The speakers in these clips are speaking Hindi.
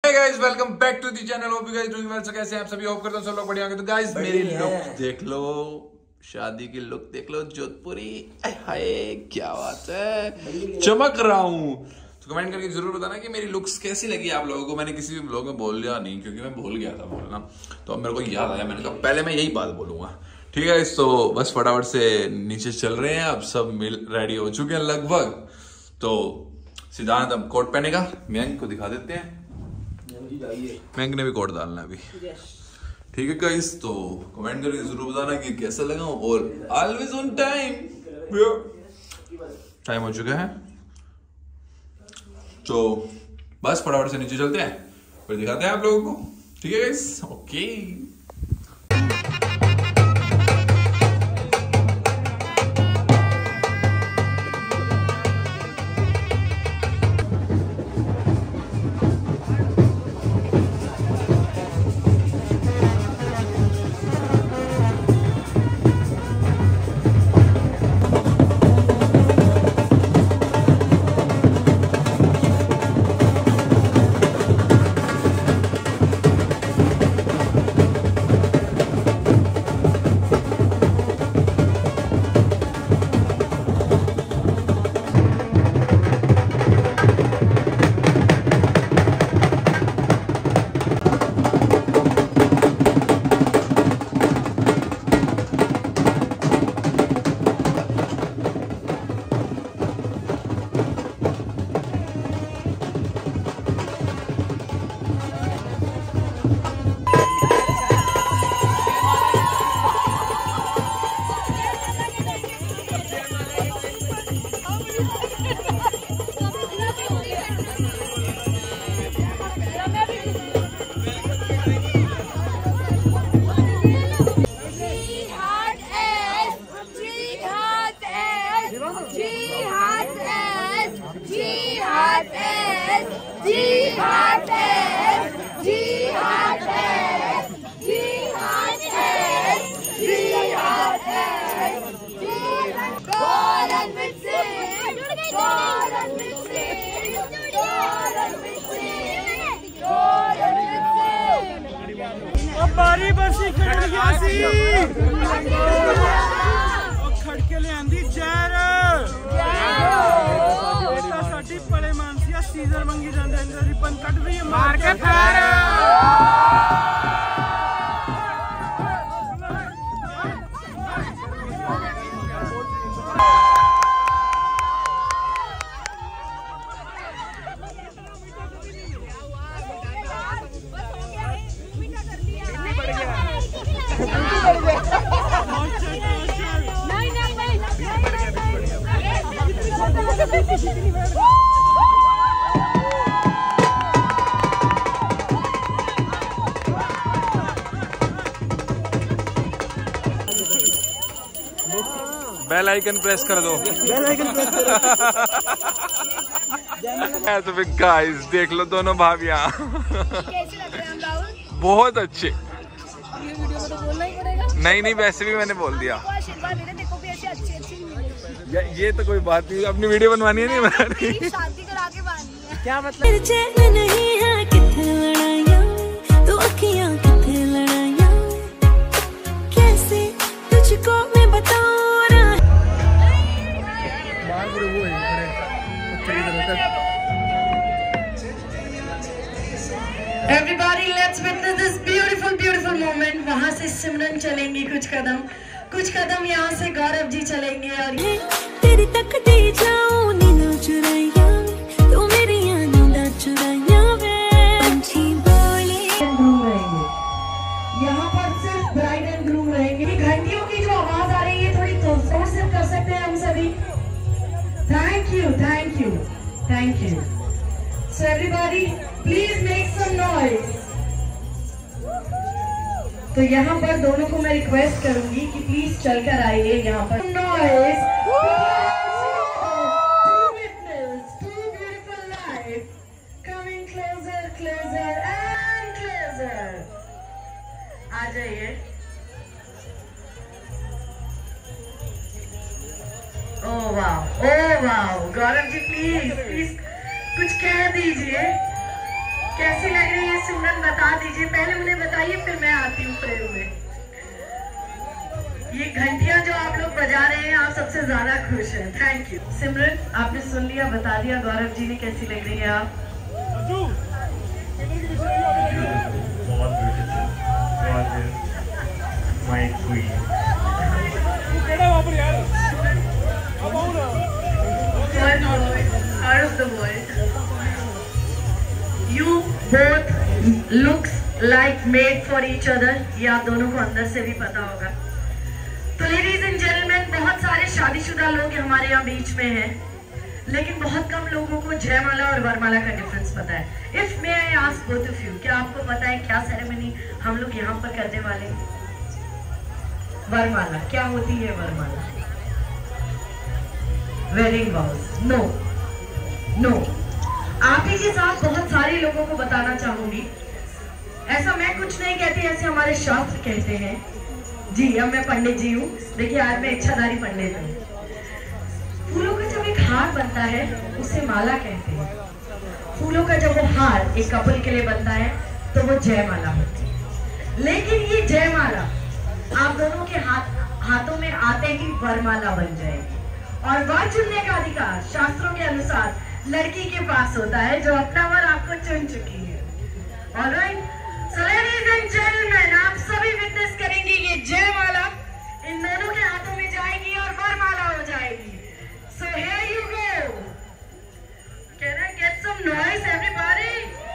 Hey guys, welcome back to the channel. Hope you guys doing well. So कैसे हैं आप सभी? होप करता हूँ सब लोग बढ़िया होंगे। तो गाइस मेरी लुक देख लो, शादी की लुक देख लो, जोधपुरी। हाय क्या बात है, चमक रहा हूँ। तो कमेंट करके जरूर बताना कि मेरी लुक्स कैसी लगी आप लोगों को। मैंने किसी भी ब्लॉग में बोल लिया नहीं, क्योंकि मैं भूल गया था बोलना, तो अब मेरे को याद आया। मैंने कहा पहले मैं यही बात बोलूंगा। ठीक है, तो बस फटाफट से नीचे चल रहे हैं। अब सब मिल रेडी हो चुके हैं लगभग। तो सिद्धांत अब कोट पहनेगा, मयंक को दिखा देते हैं। मयंक ने भी कोट डालना है अभी। ठीक है गाइस, तो कमेंट करके जरूर बताना कि कैसा लगा। और ऑलवेज ऑन टाइम, टाइम हो चुका है। तो बस फटाफट से नीचे चलते हैं, फिर दिखाते हैं आप लोगों को। ठीक है गाइस, ओके। बारी बसी खड़के ले आंदी जहर साडी पड़े मानसिया सीजर मंगी जांदे रिबन कट रही है मार के थार। बेल आइकन प्रेस कर दो। बेल आइकन प्रेस करो। तो फिर गाइस देख लो दोनों भाभियां कैसे लग रहे हैं राहुल? बहुत अच्छे। ये वीडियो में तो बोलना ही पड़ेगा। नहीं वैसे भी मैंने बोल दिया। आशीर्वाद देना, देखो भी ऐसे अच्छी ये तो कोई बात नहीं, अपनी वीडियो बनवानी है नहीं बनानी। शादी करा के बानी है। क्या मतलब? चैन नहीं है किथे लड़ाइयां, तू अखियां किथे लड़ाइयां, कैसे तुझको मैं बताऊं। Everybody, let's witness this beautiful moment. वहाँ से सिमरन चलेंगी कुछ कदम यहाँ से गौरव जी चलेंगे। और तेरी तक दे जाऊं नींद चुराइया, तू मेरी नींद चुराइया वे पंछी बोले। ग्रूम रहेंगे यहाँ पर, सिर्फ ब्राइड एंड ग्रूम रहेंगे। घंटियों की जो आवाज आ रही है थोड़ी तो जोर से कर सकते हैं हम सभी। Thank you. So everybody, please make some noise. तो यहाँ पर दोनों को मैं रिक्वेस्ट करूंगी कि प्लीज चलकर आइए यहाँ पर। Noise. To witness two beautiful lives coming closer and closer. आ जाइए। ओह वाह, गौरव जी प्लीज कुछ कह दीजिए। कैसी लग रही है सिमरन, बता दीजिए। पहले उन्हें बताइए, फिर मैं आती हूँ फ्रेम में। ये घंटियां जो आप लोग बजा रहे हैं, आप सबसे ज्यादा खुश हैं। Thank you. सिमरन, आपने सुन लिया, बता दिया गौरव जी ने कैसी लग रही है आप? Out of the world. You both looks like made for each other. ये आप दोनों को अंदर से भी पता होगा। तो लेडीज एंड जेंटलमैन, बहुत सारे शादीशुदा लोग हमारे यहाँ बीच में हैं, लेकिन बहुत कम लोगों को जयमाला और वरमाला का डिफरेंस पता है। If may I ask both of you, क्या आपको पता है क्या सेरेमनी हम लोग यहाँ पर करने वाले हैं? वरमाला। क्या होती है वरमाला? वेडिंग वाउज। नो नो, आप ही के साथ बहुत सारे लोगों को बताना चाहूंगी। ऐसा मैं कुछ नहीं कहती, ऐसे हमारे शास्त्र कहते हैं। जी, अब मैं पंडित जी हूँ। देखिए, आज मैं इच्छाधारी पंडित हूँ। फूलों का जब एक हार बनता है, उसे माला कहते हैं। फूलों का जब वो हार एक कपल के लिए बनता है, तो वो जयमाला होती है। लेकिन ये जयमाला आप दोनों के हाथों में आते ही वरमाला बन जाएगी। और वर चुनने का अधिकार शास्त्रों के अनुसार लड़की के पास होता है, जो अपना वर आपको चुन चुकी है। Alright, so ladies and gentleman, आप सभी विटनेस करेंगे ये जयमाला इन दोनों के हाथों में जाएगी और वरमाला हो जाएगी। So here you go. Can I get some noise everybody?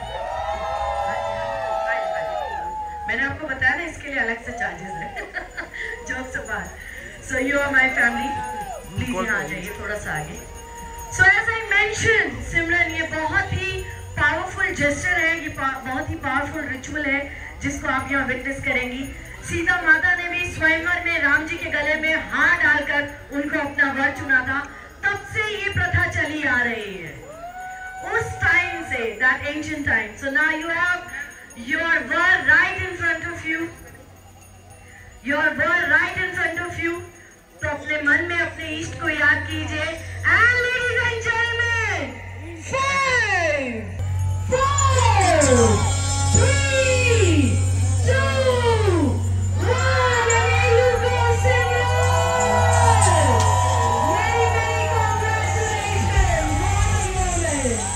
मैंने आपको बताया ना, इसके लिए अलग से चार्जेस है। Jokes apart, so you are my family. Please यहाँ आ जाइए थोड़ा सा आगे। सो एज आई मेंशन, सिमरन, ये बहुत ही पावरफुल जेस्चर है, ये बहुत ही पावरफुल रिचुअल है जिसको आप यहाँ विटनेस करेंगी। सीता माता ने भी स्वयंवर में राम जी के गले में हार डालकर उनको अपना वर चुना था। तब से ये प्रथा चली आ रही है, उस टाइम से, that ancient time. So now you have your word right in front of you. Your word right in front of you. तो अपने मन में अपने इष्ट को याद कीजिए। And ladies and gentlemen, 5, 4, 3, 2, 1, and here you go, Simran. Many, many congratulations. One moment.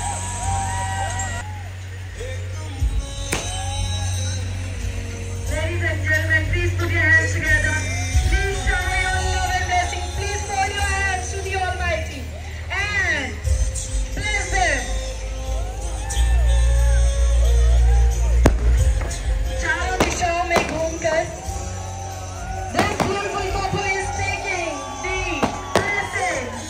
Ladies and gentlemen, please put your hands together. Please shower your love and blessing. Please fold your hands to the Almighty and bless them. चारों दिशाओं में घूमकर this beautiful couple is taking the blessings.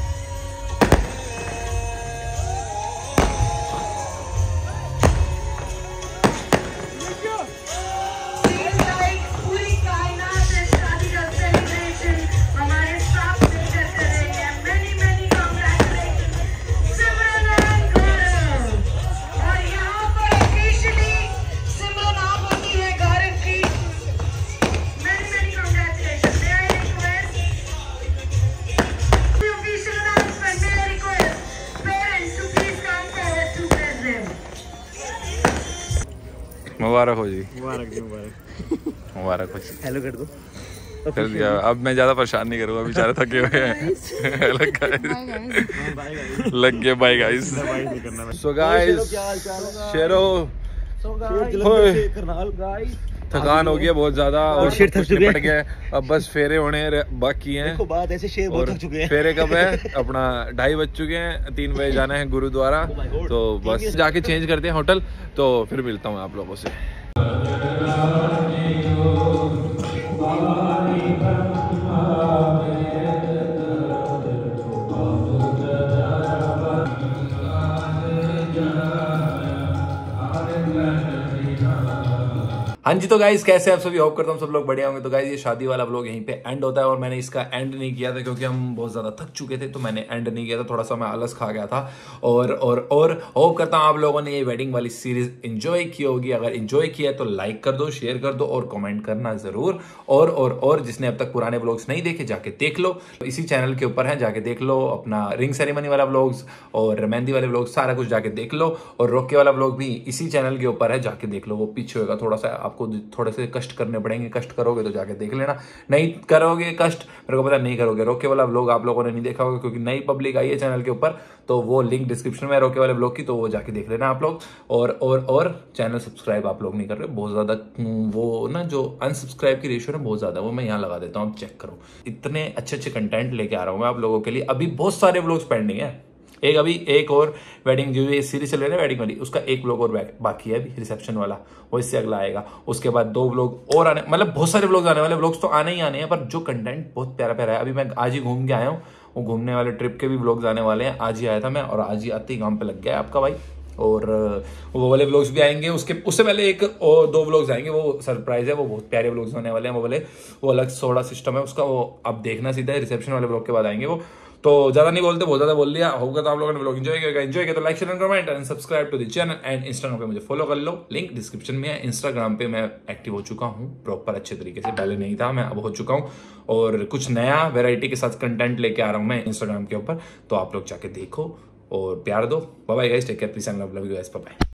Seems like पूरी कायनात है शादी का सेलिब्रेशन हमारे साथ मिलकर कर रही है। Many many congratulations, Simran and गौरव। और यहाँ पर officially सिमरन आप होती है गौरव की। Many many congratulations. May I request the official announcement? May I request parents to please come forward to bless them. मुबारक हो जी। मुबारक जी, मुबारक। मुबारक हो जी। हेलो कर दो। कर दिया। अब मैं ज्यादा परेशान नहीं करूंगा, बेचारे थके हुए हैं। लग गए। Bye guys. सो गाइस, शेरो थकान हो गई है बहुत ज्यादा और शेर थक चुके निपट गए। अब बस फेरे होने बाकी हैं। देखो बात ऐसे, शेर बहुत थक चुके हैं। फेरे कब है? अपना 2:30 बज चुके हैं। 3 बजे जाना है गुरुद्वारा। तो बस जाके चेंज करते हैं होटल, तो फिर मिलता हूँ आप लोगों से। हाँ जी, तो गाइस कैसे आप सभी, होप करता हूँ सब लोग बढ़िया होंगे। तो गाइस ये शादी वाला व्लॉग यहीं पे एंड होता है और मैंने इसका एंड नहीं किया था क्योंकि हम बहुत ज्यादा थक चुके थे, तो मैंने एंड नहीं किया था, थोड़ा सा मैं आलस खा गया था। और होप करता हूँ आप लोगों ने ये वेडिंग वाली सीरीज एंजॉय की होगी। अगर एंजॉय किया है तो लाइक कर दो, शेयर कर दो और कमेंट करना जरूर। और जिसने अब तक पुराने व्लॉग्स नहीं देखे जाके देख लो, इसी चैनल के ऊपर है, जाके देख लो। अपना रिंग सेरेमनी वाला व्लॉग्स और मेहंदी वाले व्लॉग्स सारा कुछ जाके देख लो। और रोके वाला व्लॉग भी इसी चैनल के ऊपर है, जाके देख लो। वो पीछे होगा, थोड़ा सा आपको थोड़े से कष्ट करने पड़ेंगे, कष्ट करोगे तो जाके देख लेना। नहीं करोगे कष्ट, मेरे को पता नहीं करोगे। रोके वाला व्लॉग आप लोगों ने नहीं देखा होगा क्योंकि नई पब्लिक आई है चैनल के ऊपर, तो वो लिंक डिस्क्रिप्शन में है रोके वाले व्लॉग की, तो वो जाके देख लेना आप लोग। और चैनल सब्सक्राइब आप लोग नहीं कर रहे, बहुत ज्यादा वो ना जो अनसब्सक्राइब की रेशियो है बहुत ज्यादा, वो मैं यहाँ लगा देता हूँ, आप चेक करो। इतने अच्छे कंटेंट लेके आ रहा हूँ मैं आप लोगों के लिए। अभी बहुत सारे व्लॉग्स पेंडिंग है। एक और वेडिंग जो ये सीरीज चल रही है वेडिंग वाली, उसका एक व्लॉग और बाकी है अभी, रिसेप्शन वाला, वो इससे अगला आएगा। उसके बाद 2 व्लॉग और आने, मतलब बहुत सारे व्लॉग्स आने वाले। व्लॉग्स तो आने ही आने हैं, पर जो कंटेंट बहुत प्यारा प्यारा है। अभी मैं आज ही घूम के आया हूँ, वो घूमने वाले ट्रिप के भी व्लॉग्स आने वाले हैं। आज ही आया था मैं और आज ही आते ही काम पे लग गया है आपका भाई। और वो वाले व्लॉग्स भी आएंगे, उससे पहले 1 और 2 व्लॉग्स आएंगे, वो सरप्राइज है, वो बहुत प्यारे व्लॉग्स होने वाले हैं। वो अलग सोडा सिस्टम है उसका, वो अब देखना सीधा है। रिसेप्शन वाले व्लॉग के बाद आएंगे वो। तो ज्यादा नहीं बोलते, बहुत ज्यादा बोल लिया होगा। तो आप लोगों ने व्लॉग एंजॉय किया तो like share and comment and subscribe to the channel. And Instagram पे मुझे फॉलो कर लो, लिंक डिस्क्रिप्शन में है। इंस्टाग्राम पे मैं एक्टिव हो चुका हूँ प्रॉपर अच्छे तरीके से, पहले नहीं था, मैं अब हो चुका हूँ। और कुछ नया वेराइटी के साथ कंटेंट लेके आ रहा हूँ मैं इंस्टाग्राम के ऊपर, तो आप लोग जाके देखो और प्यार दो। Bye bye guys, take care, peace and love you guys, bye bye.